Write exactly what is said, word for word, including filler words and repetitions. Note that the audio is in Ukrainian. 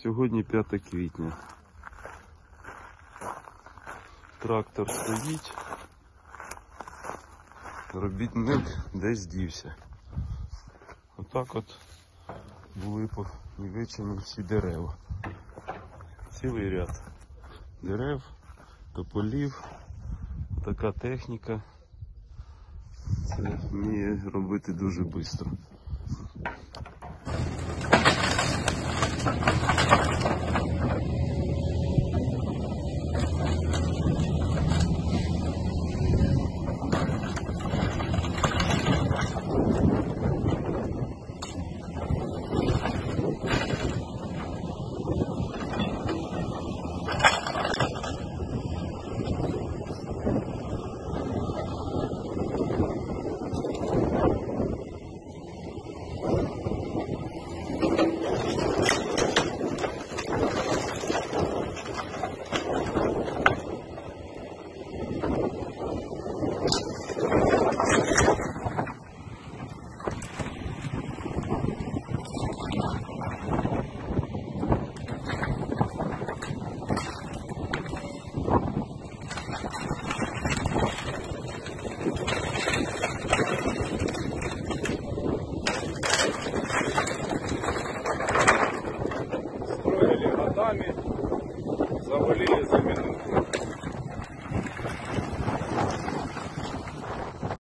Сьогодні п'яте квітня. Трактор стоїть. Робітник десь дівся. Отак от були понівечені всі дерева. Цілий ряд дерев, тополів. Така техніка. Це вміє робити дуже швидко.